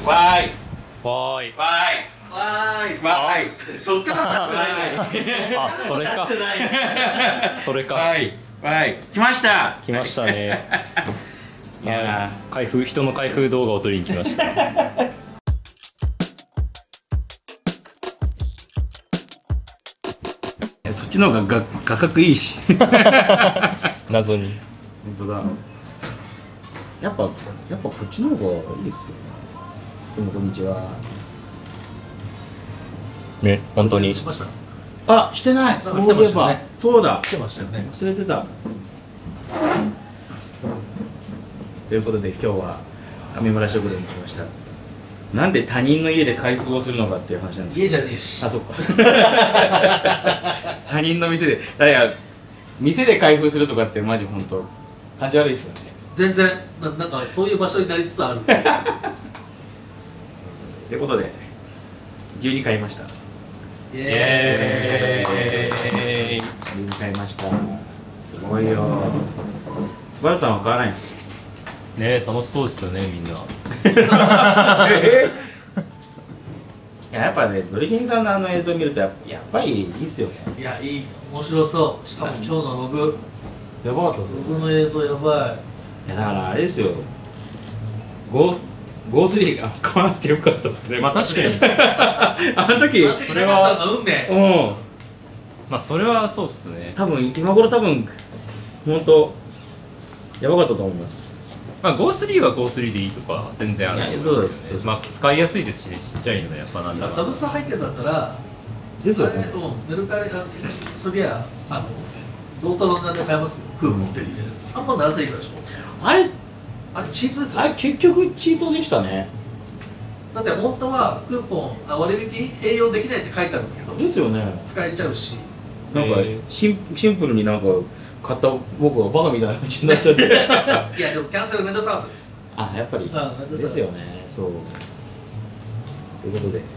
わーいわーい。 わーいわーい。そっから立ってないね。 あ、それか。それか。 わーいわーい。来ました。 来ましたね。 いや人の開封動画を撮りに来ました。 そっちの方が画角いいし。 謎に。 本当だ。やっぱこっちの方がいいですよね。どうもこんにちは。 ね、本当に。 しました。 あ、してない。そういえば、そうだ。 来てましたよね。 忘れてた。ということで今日は上村食堂に来ました。なんで他人の家で開封をするのかっていう話なんですけど。 家じゃねえし。 あ、そっか。他人の店で、店で開封するとかってマジ本当感じ悪いですよね。 全然なんかそういう場所になりつつある。 ということで12買いました。 イエーイ。 12買いました。すごいよ。バルさんは買わないんですよ。 ね、楽しそうですよね、みんな。 やっぱね、ドリキンさんのあの映像を見るとやっぱりいいですよね。 いや、いい、面白そう。しかも今日のログ、 やばかったですよ。 ログの映像やばいやだからあれですよ。GO3 が買わなくてよかったってね。 まあ確かに。 あの時い。それは運命。 うん。 まあそれはそうっすね。 多分今頃本当やばかったと思います。 まあ GO3 は GO3 でいいとか全然ある。 そうです。 まあ使いやすいですし、ちっちゃいのでやっぱなんだろう。 サブスク入ってんだったら、 ですよね。 メルカリすりゃロートの値段で買えますよ。クーポン手に入れる。3万7000円以下でしょ。 あれチートですよ。 結局チートでしたね。 だって本当はクーポン割引併用できないって書いてあるんだけど、 ですよね。 使えちゃうし。 なんかシンプルになんか買った僕はバカみたいな感じになっちゃって。 いやでもキャンセルめんどくさかったです。 あ、やっぱりですよね。そう。ということで。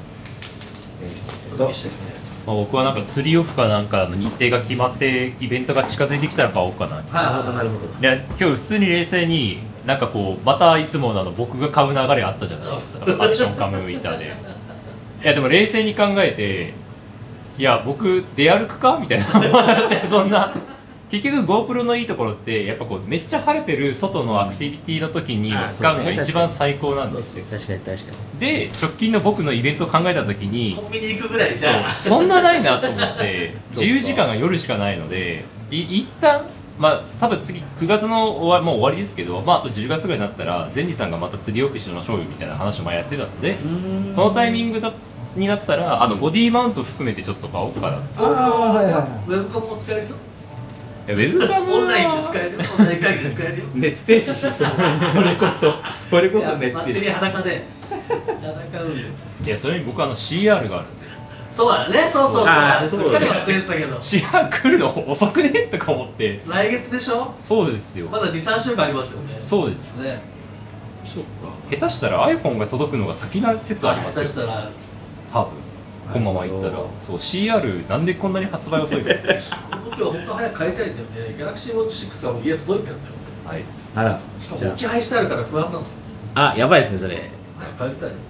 まあ僕はなんか釣りオフかなんかの日程が決まってイベントが近づいてきたら買おうかな。 なるほど。 で今日普通に冷静になんかこうまたいつもの僕が買う流れあったじゃないですか。アクションカム板で。いやでも冷静に考えて、いや僕出歩くかみたいな。そんな結局 GoPro のいいところってやっぱこうめっちゃ晴れてる外のアクティビティの時に使うのが一番最高なんですよ。 確かに。 で直近の僕のイベントを考えた時にコンビニ行くぐらいじゃそんなないなと思って自由時間が夜しかないので一旦まあ多分次9月のもう終わりですけど、まあ、あと10月ぐらいになったらゼンジさんがまた釣りオフしましょうよみたいな話もやってたので、そのタイミングになったらボディマウント含めてちょっと買おうかな。 ウェブカムも使えるよ。 ウェブカムオンラインで使えるよ。オンライン会議で使えるよ。 熱停止しそう。それこそ熱停バッテリー止。 裸で裸運いやそれに僕CR があるんでそうだね。そうあーあれすっかり忘れてたけど、 CR 来るの遅くねとか思って来月でしょ。 そうですよまだ 2,3 週間ありますよね。 そうですね。 そうか。 下手したら iPhone が届くのが先な説ありますよ下手したら多分このままいったらそう CR なんでこんなに発売遅いの僕今日本当早く帰りたいんだよね。ギャラクシーウォッチ6はもう家届いてるんだよ。 はいあら。 しかも置き配してあるから不安なの。 あ、やばいですねそれ。 早く帰りたい。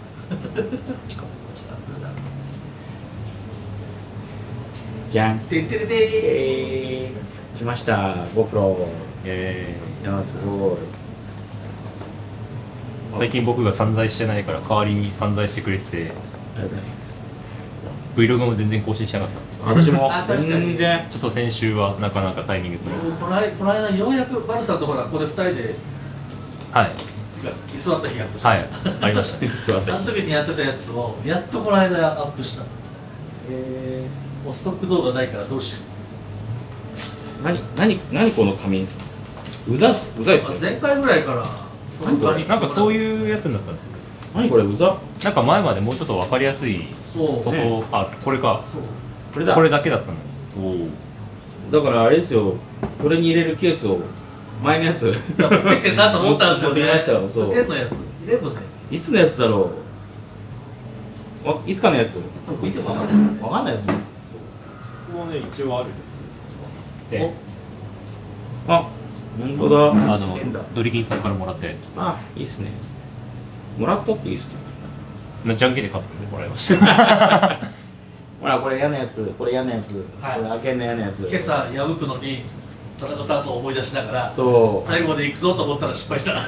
じゃん。 てんてれて来ました。GoPro。いやすごい。 最近僕が散財してないから代わりに散財してくれててありがとうございます。 Vlog も全然更新しなかっ私もあ確かに全然。 たちょっと先週はなかなかタイミング取れー。この間ようやくバルさんとほらここで2人ではい居座った日があったし、 はいありましたね座ってあの時にやってたやつをやっとこの間アップした。もうストック動画ないからどうしよ何この紙。うざいっすう。 ね。 前回ぐらいから何これなんかそういうやつになったんですよ。 何これうざ。 なんか前までもうちょっと分かりやすいそう外、 ねあこれかそうこれだ。 これだけだったのにだからあれですよ。これに入れるケースを前のやつ。 いや持ってきてんなと思ったんですよね。 持ってきましたよそう 10のやつ11のやいつのやつだろう。いつかのやつ。 つ見ても分かんないですね。 わかんないですね。 ここもね一応あるんですであ、本当だ。 ドリキンさんからもらったやつあ、いいっすね。 もらったっていいっすか？ じゃんけんで買ってもらいましたほらこれ嫌なやつ、これ嫌なやつ、 はいこれ開けんの嫌なやつ。 今朝破くのに田中さんの思い出しながらそ最後まで行くぞと思ったら失敗した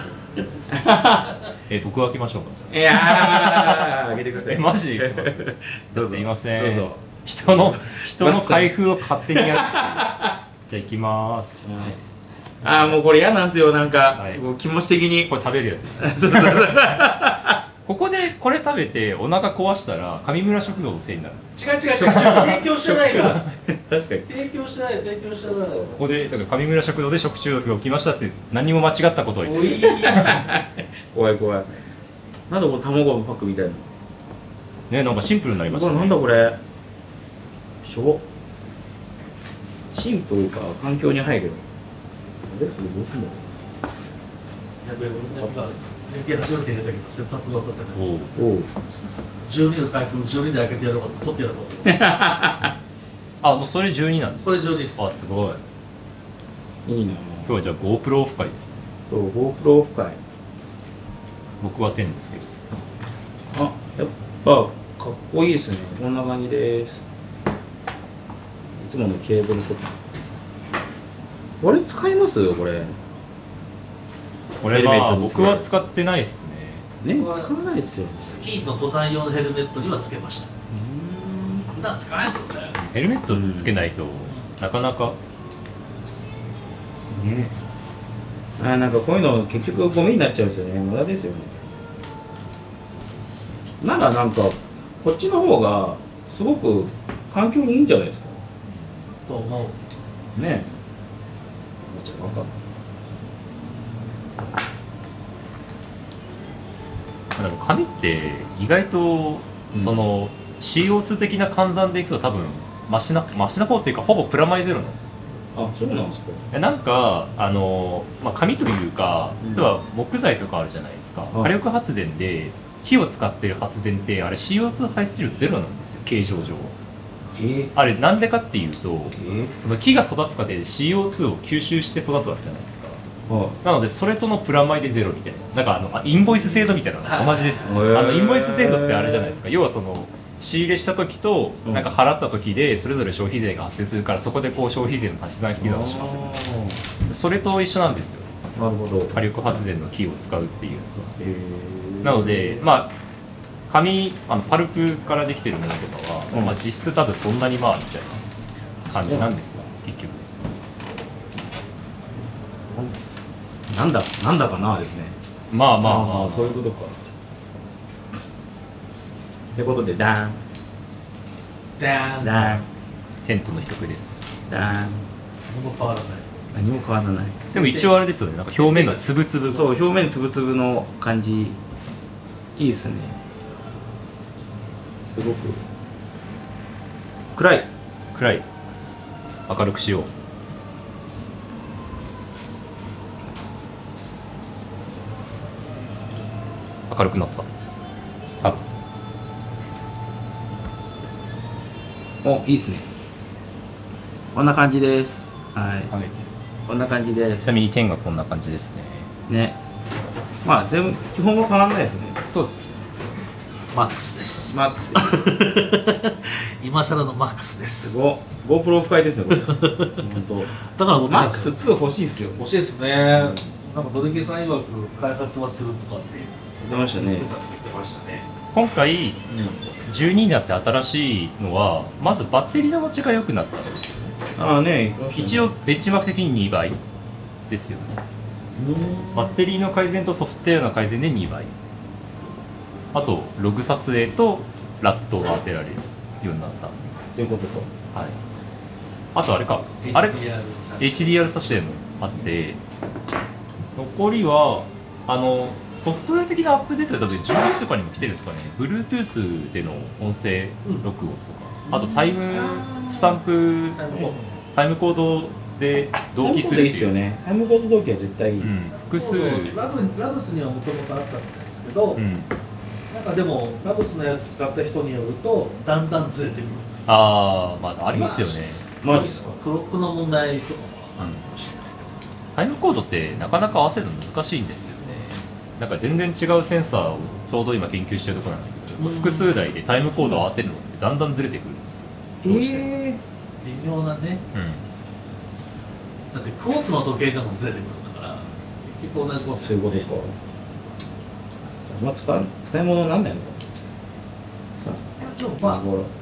僕開けましょうか。 う。いやー、開けてください。 マジでどうぞすいません。 どうぞ。 人の開封を勝手にやる。じゃあ行きます。 あーもうこれ嫌なんですよ、なんか、 はいもう気持ち的に。 これ食べるやつです。 そうそうそう。 ここでこれ食べてお腹壊したら上村食堂のせいになる。 違う提供してないから確かに。 提供してないここでだから上村食堂で食中毒が起きましたって何も間違ったことを言って。 おい怖い怖い。なんでこの卵のパックみたいな。 ね、なんかシンプルになりましこれたね。 なんだこれ。しょ。シンプルか環境に入る。あれこれどうすんだろやべえ俺なんか年金初めて入れたけど切迫が分かったねおうう。おう。 12の開封12で開けてやろうか取ってやろうかあ、もうそれ12なんです。 これ12ですあ、すごい。 いいな。 今日はじゃあ GoPro オフ会ですね。 そう、GoPro オフ会。 僕は10ですけど。 あ、やっぱかっこいいですね。こんな感じです。いつものケーブルとか。これ使いますよ、これ。 これヘルメッはトにつける僕は使ってないですね。 ね、使わないですよ。 スキーの登山用のヘルメットにはつけました普段使わないですよねヘルメットつけないと、なかなか。 ね。あ、なんかこういうの結局ゴミになっちゃうんですよね。無駄ですよね。ならなんかこっちの方がすごく環境にいいんじゃないですか。 と思うね。じゃあ分かんない。 でも紙って意外とその CO2 的な換算でいくと多分マシな方っていうかほぼプラマイゼロなんですよ。 あ、そうなんですか。 なんかまあ、紙というか例えば木材とかあるじゃないですか、 うん火力発電で火を使ってる発電ってあれ CO2 排出量ゼロなんですよ、形状上。あれなんでかっていうとその木が育つ過程で CO2 を吸収して育つわけじゃないですか。なのでそれとのプラマイでゼロみたいな、なんかインボイス制度みたいなのが同じです、インボイス制度ってあれじゃないですか、要はその仕入れした時となんか払った時でそれぞれ消費税が発生するから、そこでこう消費税の足し算引き算をしますよ。それと一緒なんですよ、 なるほど。 火力発電の木を使うっていうやつは。なのでまあ紙パルプからできてるものとかは、まあ、実質多分そんなにまあみたいな感じなんですよ、結局。 なんだかなですね。 まあまあまあ、 そういうことか。ってことで、ダーン、 ダーンダーン、 テントの一角です。 ダーン。 何も変わらない何も変わらない。 でも一応あれですよね、なんか表面がつぶつぶ。 そう、表面つぶつぶの感じ、いいっすね。すごく。暗い。 暗い。明るくしよう。明るくなった。 お、いいっすね。こんな感じです。はい。こんな感じでちなみに点がこんな感じですね。 ね。まあ、全部、基本は変わらないですね。 そうです。 マックスですマックスです。 今更のマックスですすご。GoPro 深いですね、これ。本当。 だから持ってマックスます 2欲しいっすよ。 欲しいですね、なんかドリケさん曰く開発はするとかって出ましたね。 言ってましたね今回12になって新しいのはまずバッテリーの持ちが良くなったんですよね。 ああね、 一応ベンチマーク的に2倍ですよね。バッテリーの改善とソフトウェアの改善で2倍、あとログ撮影とラットが当てられるようになったということか。 はい。あとあれか、あれ HDR HDR 撮影もあって、残りはソフトウェア的なアップデートで多分11時とかにも来てるんですかね。Bluetooth での音声録音とか、あとタイムスタンプ、タイムコードで同期するいいっすよね。タイムコード同期は絶対いい。 複数、 ラブスにはもともとあったみたいですけど、なんかでもラブスのやつ使った人によるとだんだんずれてくる。 ああ、まあありますよね。 マジっすか。 クロックの問題とかもあるかもしれない。 タイムコードってなかなか合わせるの難しいんですよね。 なんか全然違うセンサーをちょうど今研究してるところなんですけど、複数台でタイムコードを合わせるのってだんだんずれてくるんですよ。どうしても微妙なね。だってクォーツの時計でもずれてくるんだから結構同じこと。 そういうことですか。まあ使い物になんないのか。さでもまあ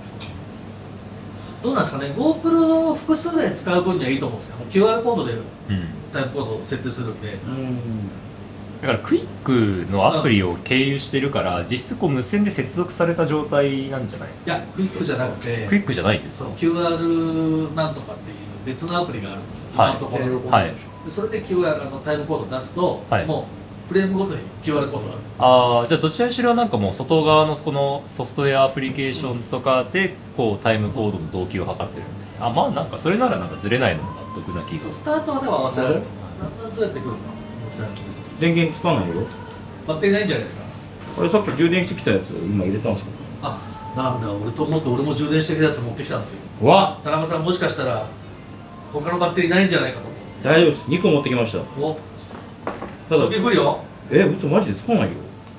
どうなんですかね、GoPro を複数台使う分にはいいと思うんですけど、QR コードでタイムコードを設定するんで、 だからクイックのアプリを経由してるから、実質こう無線で接続された状態なんじゃないですか。 いや、クイックじゃなくて、 クイックじゃないですか。 その QR なんとかっていう別のアプリがあるんですよ、 はい今のところのでそれで QR タイムコードを出すと、もうフレームごとに QR コードがある。 じゃあどちらにしろなんかもう外側のこのソフトウェアアプリケーションとかでこうタイムコードの同期を測ってるんですね。まあなんかそれならなんかずれないのが納得な気が。 スタートはでも合わせられる。だんだんずれてくるの。 電源つかないよ。 バッテリーないんじゃないですか。 これさっき充電してきたやつ今入れたんですか。 なんだ、俺と思って俺も充電してきたやつ持ってきたんですよ。 わっ、 田中さんもしかしたら他のバッテリーないんじゃないかと思う。 大丈夫です。2個持ってきました。 お、 ただ初期不良？ 嘘マジでつかないよ。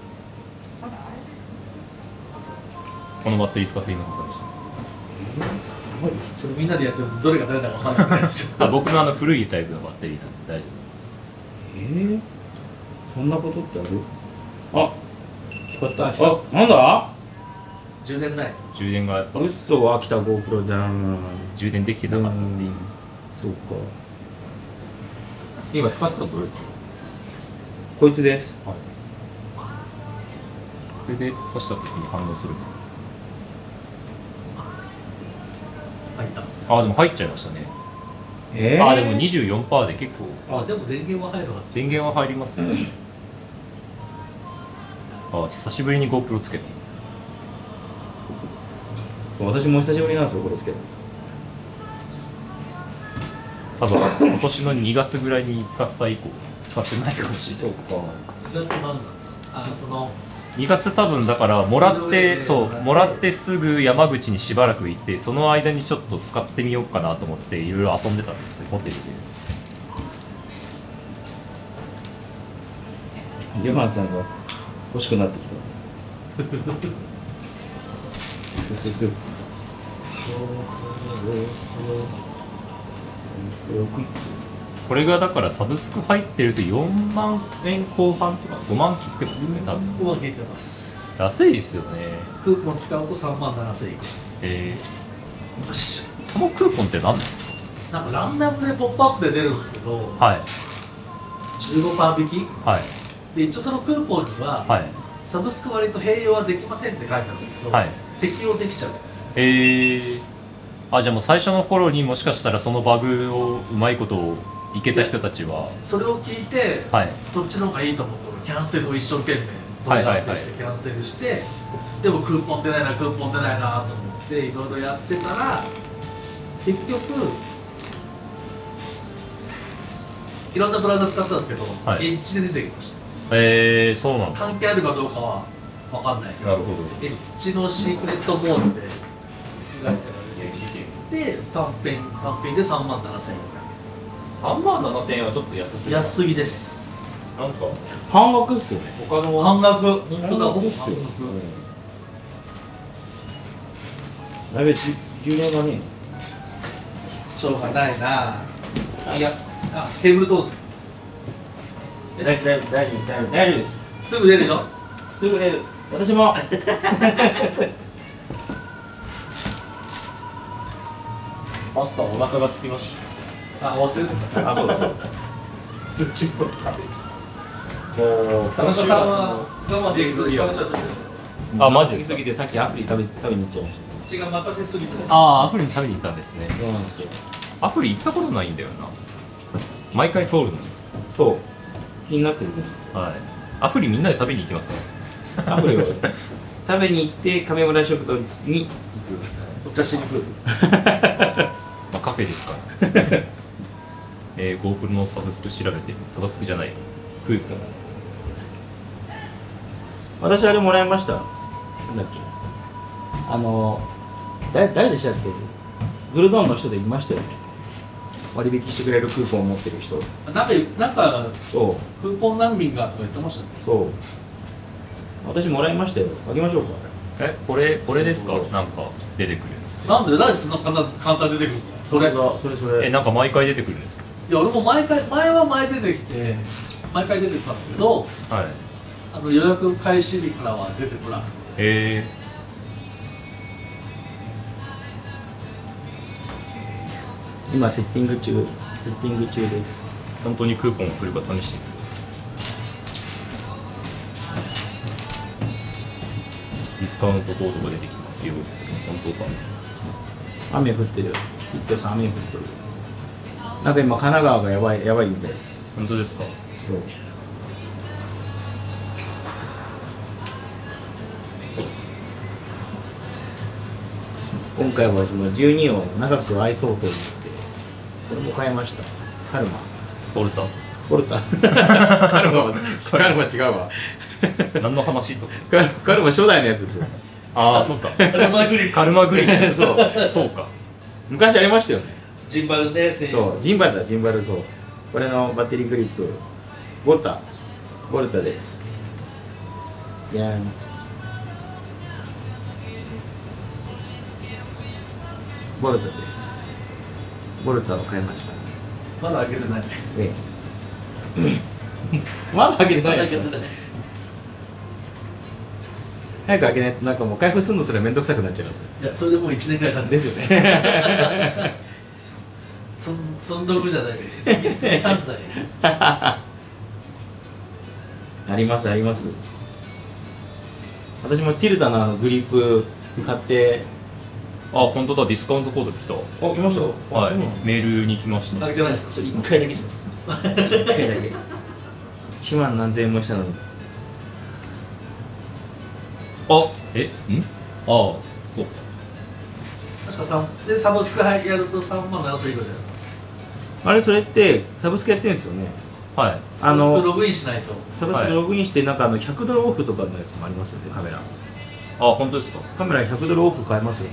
このバッテリー使っていいのかもしそれみんなでやってもどれが誰だか分からないですれない。僕の古いタイプのバッテリーなんで大丈夫です。 そんなことってある？光った。 来たなんだ？ 充電ない。 充電がやっぱ嘘は来た GoPro じゃん。 充電できてなかったんで。 そうか。 今使ってたのどれですか？ こいつです。 はい。それで刺した時に反応するか。 入った。 でも入っちゃいましたね。でも 24% で結構。 でも電源は入るはず。 電源は入りますね。久しぶりに GoPro つけた。 私も久しぶりなんですよこれつけた。 多分今年の2月ぐらいに使った以降使ってないかもしれない。 そうか。 2月なんだ。その 2月多分だからもらってすぐ山口にしばらく行って、その間にちょっと使ってみようかなと思っていろいろ遊んでたんですよホテルで。 ヨハンさんが欲しくなってきた。 これがだからサブスク入ってると4万円後半とか5万切ってますよね多分。 5万切ってます。 安いですよね。 クーポン使うと3万7000円。難しいでしょ。 このクーポンって何なんですか？ なんかランダムでポップアップで出るんですけど、 はい。 15%引きはい。 で一応そのクーポンには、 はい。 サブスク割と併用はできませんって書いてあるんだけど、 はい。 適用できちゃうんですよ。 じゃあもう最初の頃にもしかしたらそのバグをうまいことをいけた人たちはそれを聞いて、そっちの方がいいと思ってキャンセルを一生懸命問い合わせしてキャンセルして、でもクーポン出ないなと思っていろいろやってたら結局いろんなブラウザ使ったんですけど、エッジで出てきました。 そうなんだ。 関係あるかどうかは分かんないけど、 なるほど。 エッジのシークレットモードでで単品で3万7000円。 3万7000円はちょっと安すぎる。 安すぎです。 なんか半額っすよね。他の半額、本当だ、ほぼっすよ。 半額。 やべ、充電がねしょうがないな。いや、テーブルどうぞ。 大丈夫です。 すぐ出るよ。 すぐ出る。私も。 マスターお腹が空きました。 忘れてた。 そうです。 田中さんは我慢できずに食べちゃったけど。 マジですか。 すぎてさっきアプリ食べに行っちゃいまし口が待たせすぎて。 アフリに食べに行ったんですね。 そうなんですよ。 アフリ行ったことないんだよな。毎回通るの。 そう。気になってる。 はい。アフリみんなで食べに行きます。 アプリを食べに行って亀村食堂に行く。 お茶しに来る。 カフェですから。GoPro のサブスク調べて、サブスクじゃない。クーポン。 私あれもらいました。なんだっけ。誰でしたっけ。グルドンの人でいましたよね。 割引してくれるクーポンを持ってる人。 なんかそうクーポン難民がとか言ってましたね。 そう私もらいましたよ。あげましょうか。 これですか？なんか出てくるんですね。 なんでそんな簡単に出てくるの？それそれなんか毎回出てくるんですか？ いや俺も前は前出てきて毎回出てきたんだけど、 はい。 予約開始日からは出てこなくて。 今セッティング中です。 本当にクーポン来るか試してみる。ディスカウントコードが出てきますよ。本当か。 雨降ってる。ヒットさん雨降ってる。なんか今神奈川がやばいみたいです。 本当ですか？ そう今回はその12を長く愛そうと思ってこれも買いました。カルマボルタカルマ違うわ何の話とか。 カルマ初代のやつですよ。 ああ、そっか。 カルマグリップカルマグリップそうか。 昔ありましたよね。 ジンバルでそうジンバルそうこれのバッテリーグリップボルタです。じゃん。ボルタです。ボルタを買いました。 まだ開けてない。 まだ開けてないですか？ まだ開けてない。 早く開けないとなんかもう開封するのすらめんどくさくなっちゃいます。 いやそれでもう1年ぐらい経ってですよよね。 そんどくじゃない積算罪。 あります私もティルダのグリップ買って本当だ、ディスカウントコード来た。 来ました。 はい、メールに来ました。 開けてないですか？それ1回だけします。 1回だけ1万何千円もしたのに。 そう確かサブスクやると3万7千円ぐらいじゃないですか。 あれそれってサブスクやってるんですよね。 はい。 サブスクログインしないと。 サブスクログインしてなんか100ドルオフとかのやつもありますよね。カメラ本当ですか？ カメラ100ドルオフ使えますよ。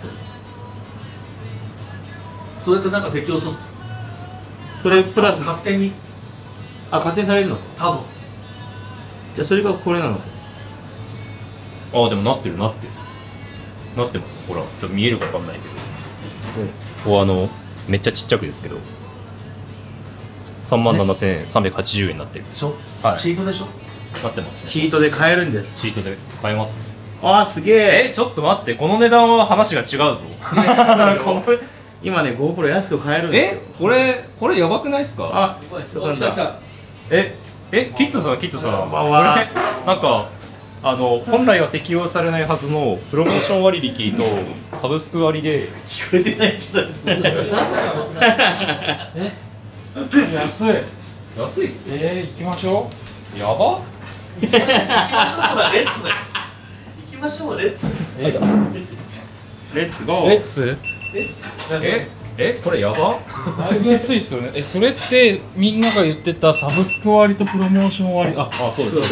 それとなんか適用する。 それプラス勝手に勝手にされるの？ 多分。 じゃあそれがこれなの？ でもなってます。ほら、ちょっと見えるかわかんないけど、ここめっちゃちっちゃくですけど、37,380円になってる。 でしょ？ はい。 チートでしょ？ なってますね。 チートで買えるんです。 チートで買えます。 すげえ。 ちょっと待って、この値段は話が違うぞ。 今ね GoPro 安く買えるんですよ。 これやばくないですか？ 来た。 キットさん、 こんばんは。 なんか本来は適用されないはずのプロモーション割引とサブスク割で聞こえてないんじゃない？ 安いっす。 行きましょう。やば？ 行きましょうだ、レッツだよ。行きましょう、レッツ。 レッツゴー。 レッツこれやば？ だいぶ安いっすよね。それってみんなが言ってたサブスク割とプロモーション割そうです。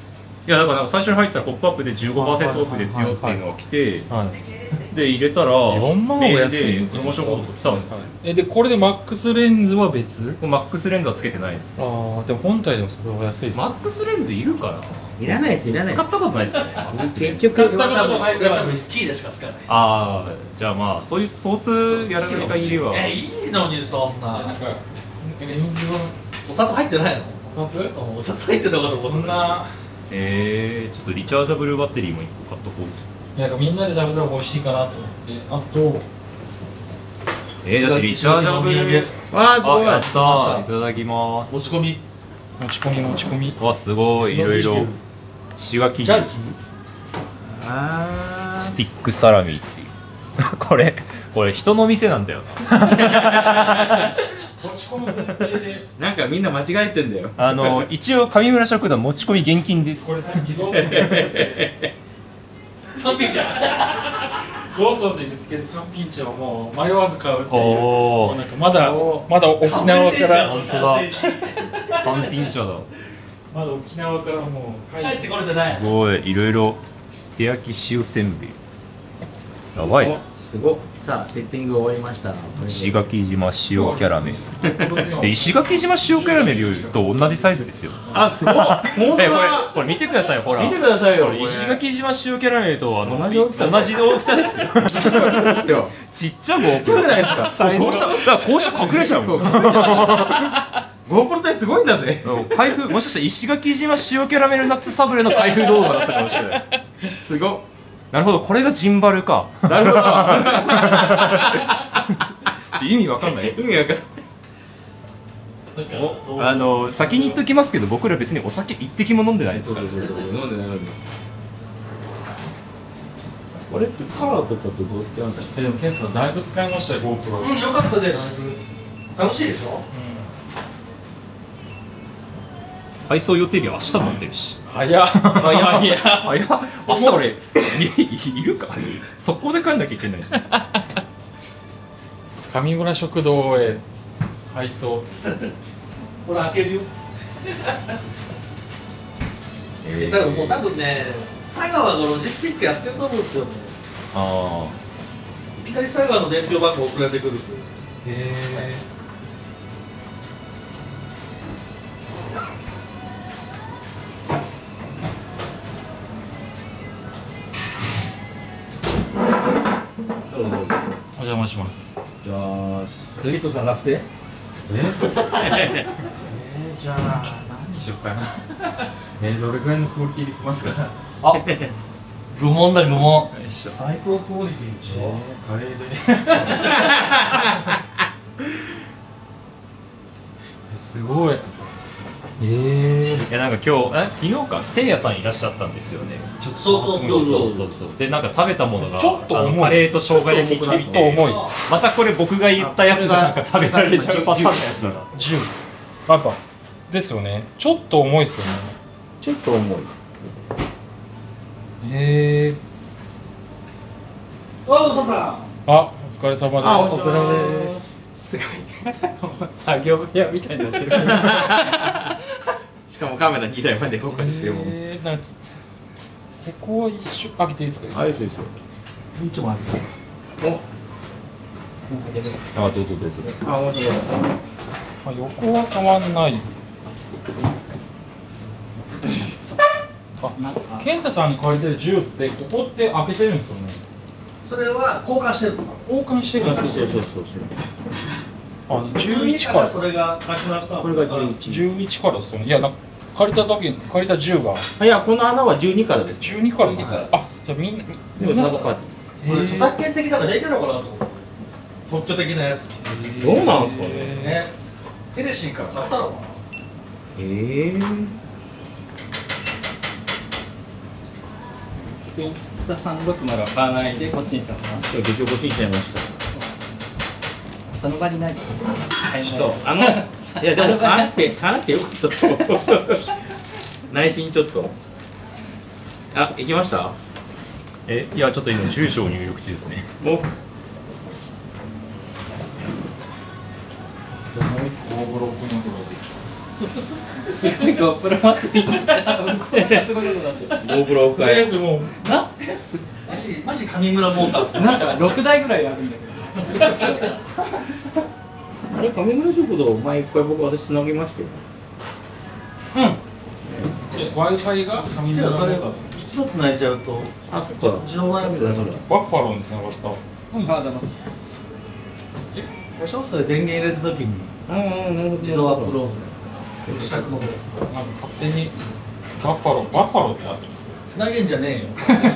いやだから最初に入ったらポップアップで 15% オフですよっていうのが来て、で入れたら 4万メールも安いでプロモーションコードが来たんですよ。 でこれでマックスレンズは別？ マックスレンズはつけてないです。 でも本体でもそれは安いっす。 マックスレンズいるかな？ いらないです。 使ったことないですよね。 結局多分スキーでしか使わないです。 じゃあまあそういうスポーツやられる限りは。 いいのにそんな。 なんかレンズはお札入ってないの？ お札入ってたかと思った。 そんなちょっとリチャージャブルバッテリーも1個買っとこう。 なんかみんなで食べたら美味しいかなと思って、あとだってリチャージャブルすごい。 やったー。いただきます。 持ち込み。 すごい、いろいろシワ生地、 ジャーキスティックサラミっていうこれ人の店なんだよな。 持ち込む前提でなんかみんな間違えてんだよ。 一応上村食堂持ち込み現金です。 これさっきローソンで 3品じゃん。 ローソンで見つけて3品茶をもう迷わず買うっていう。 おー、 なんかまだ沖縄から本当だ。三品茶だ。 まだ沖縄からもう帰ってこれてない。 すごい、いろいろ手焼き塩せんべい。 やばい。 おすごっ。さあセッティング終わりました。 石垣島塩キャラメル。石垣島塩キャラメルと同じサイズですよ。 あすごい。本当だ。 これ見てください、ほら。 見てくださいよ。 これ石垣島塩キャラメルと同じ大きさ同じ大きさですよ。ちっちゃGoPro。 ちっちゃくないですか。 こうした、だからこうしたら隠れちゃうもん。 GoPro ってすごいんだぜ。 開封、もしかしたら石垣島塩キャラメルナッツサブレの開封動画だったかもしれない。 すごっ。 なるほど、これがジンバルか。 なるほど。 意味わかんない。 意味わかんない。 先に言っときますけど、僕ら別にお酒一滴も飲んでないですから。 飲んでない飲んでない。あれってカラーとかってどうやってやるんですか。 でもケントさんだいぶ使いましたよ GoPro。 うん、よかったです。楽しいでしょ。 配送予定日は明日も飲んでるし。 早っ。 早っ。明日俺いるか。速攻で帰んなきゃいけない。 上村食堂へ配送。 これ開けるよ。多分ね、佐川のロジスティックやってると思うんですよね。 あいきなり佐川の伝票番号送られてくる。 へえ。お邪魔します。 じゃあスイート探して。 じゃあ何にしようかな。どれぐらいのクオリティできますか。 あ、愚問だ愚問。 よいしょ。 最高クオリティでしょ。 カレーで。すごい。 いやなんか今日昨日かせいやさんいらっしゃったんですよね。 そうでなんか食べたものがちょっと重いカレーと生姜焼き来てみて、 重い。 またこれ僕が言ったやつがなんか食べられちゃうパターンのやつだな。 10。やっぱですよね。ちょっと重いですよね。 ちょっと重い。 へえ。 あ、うそさん。 あ、お疲れ様です。 あ、お疲れ様です。すごい。作業部屋みたいになってる。しかもカメラ2台まで動かしても。 なんかここは一緒開けていいですか。 あれですよ。 ちょっと待って。 あ、どうぞどうぞ。 あ、面白い。 あ、横は変わんない。あ、健太さんに借りてる銃ってここって開けてるんですよね。 それは交換してるの。 交換してるんですよ。 そう。 あ、11から。 それがなくなった。 これが11。 11からですよね。いや、借りた銃が。 いや、この穴は12からです。 12からです。あ、じゃあみんな。 でもサブカーティ著作権的なのできるのかなと思って。特許的なやつ。 どうなんですかね。 ね。ヘレシーから買ったのかな。 スタ360は買わないでこっちにしたのかな。結局こっちにしちゃいました。その場にない。ちょっといやでも買わなくてよかったと。内心ちょっと。あ、行きました。 いやちょっと今住所を入力中ですね。 お。すごいGoPro 祭りみたいな。すごいことになってる。GoPro を買え。 もうマジ上村モータース。 なんか6台ぐらいあるんだけど。あれ上村食堂前一回私つなぎましたよ。 Wi-Fi が紙いや、それバ一つ泣いちゃうと。 あ、そっか。 うちの悩みだから。 ッファローに繋がった。 ショートで電源入れた時になるほど。 自動アップロードのやつか。自宅の方。 なんか勝手にバッファローってある。 繋げんじゃねえよ。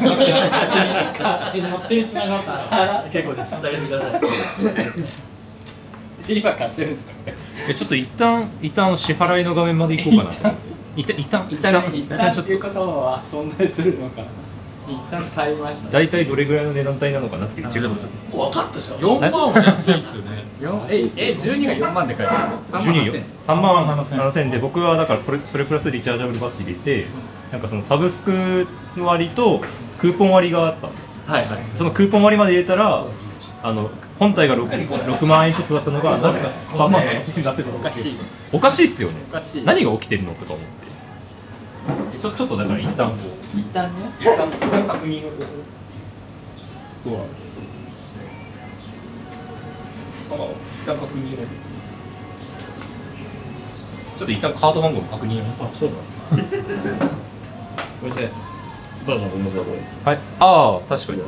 勝手に繋がった。 結構です。繋げてください。 今買ってるんですか。 ちょっと一旦支払いの画面まで行こうかなと思って。一旦ちょっという言葉は存在するのか。一旦買いました。 大体どれぐらいの値段帯なのかなっていう。 もう分かったじゃん。 4万は安いっすよね。 12が4万で買える。 3万7000で、僕はだからそれプラスリチャージャブルバッテリー入れて、なんかそのサブスク割とクーポン割があったんです。 はいはい。 そのクーポン割まで入れたら本体が 6万円ちょっとだったのがなぜか3万7000円になってたんですよ。おかしいっすよね。何が起きてるのとか思って。ちょっとだから一旦こう一旦確認を。 そうは一旦確認をちょっと一旦カード番号の確認をあ、そうだ。ごめんなさい。どうぞ、ごめんなさい、これ。 はいああ確かに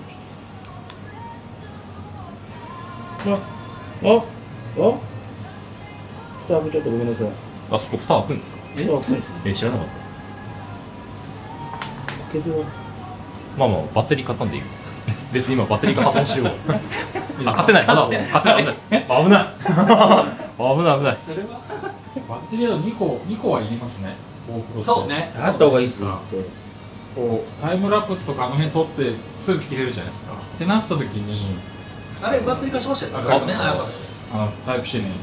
蓋開けちゃってごめんなさい。 あそこ蓋開くんですか開くんですね。 知らなかっ開けずは。 たまあまあバッテリー買ったんでいいよ別に今バッテリーが破損しようあ買ってないまだ買ってない危ない危ない危ない危ないそれはバッテリーは2個はいりますね。 そうね。 あった方がいいっすよって。 こうタイムラプスとかあの辺撮ってすぐ切れるじゃないですか。ってなった時にあれバッテリー貸しましたよ。 あね。 タイプ C のや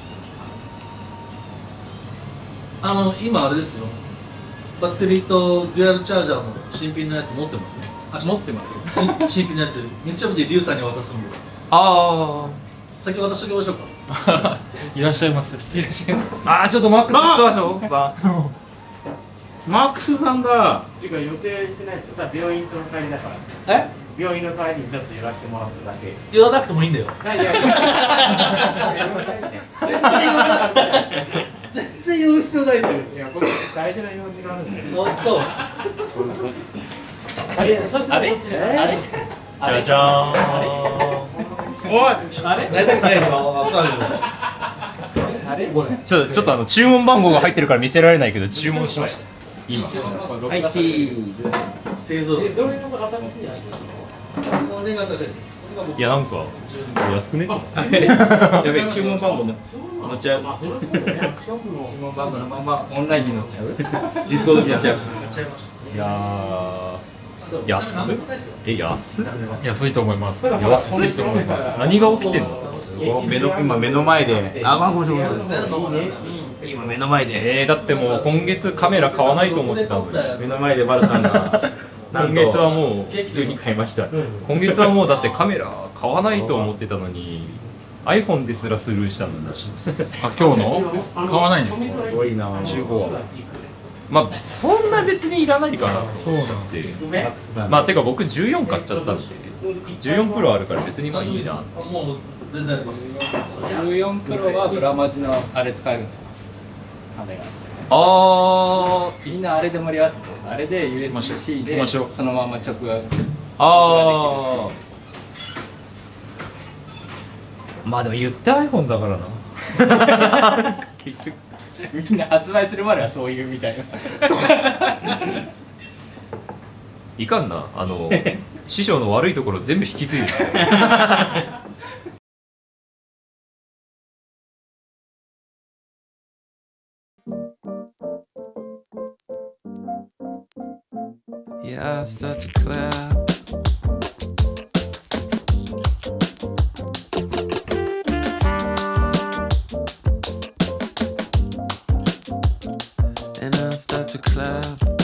今あれですよ。バッテリーとデュアルチャージャーの新品のやつ持ってますね。 持ってますよ。 新品のやつ日曜日でリュウさんに渡すんで。 あ先渡しておきましょうか。 いらっしゃいます。いらっしゃいます。 あちょっとマックス使わせ奥さんマックスさんだ。 ていうか予定してないと病院との帰りだからえ？ 病院の帰りにちょっと寄らせてもらっただけ。 言わなくてもいいんだよ。全然言う必要ないんだよ。 いや、これ大事な用事があるんですよ。 おっと。 あれ、そっちあれ？ じゃじゃーんおい。 あれ？ なりたくないでしょ。わかるよ。 あれ？ ちょっと注文番号が入ってるから見せられないけど注文しました今はい、チーズ。 製造。 どれの方がじゃないですか。 お願いいたします。 いやなんか安くねやべえ、注文番号ね。乗っちゃう。 ショップの注文番号のままオンラインに乗っちゃう。 ディスコードに乗っちゃう。 いやー安っ安っ安いと思います。 安いと思います何が起きてんの今目の前で。あ、ごめんなさい。今目の前で。 だってもう今月カメラ買わないと思ってたのに目の前でバルさんが。 今月はもう普通に買いました今月はもうだってカメラ買わないと思ってたのに iPhone ですらスルーしたんだあ、今日の買わないんですか。 すごいな。 15はまあそんな別にいらないかなそうなんです。 ってまあてか僕14買っちゃったんで14プロあるから別にまあいいなもう全然あります。 14プロはブラマジのあれ使えるんですよ。カメラ。 あみんなあれで盛り上がって、あれで USB-C でそのまま直が。 あまあでも言って iPhone だからな結局みんな発売するまではそういうみたいな。 いかんな師匠の悪いところ全部引き継いでる Yeah, I start to clap. And I start to clap.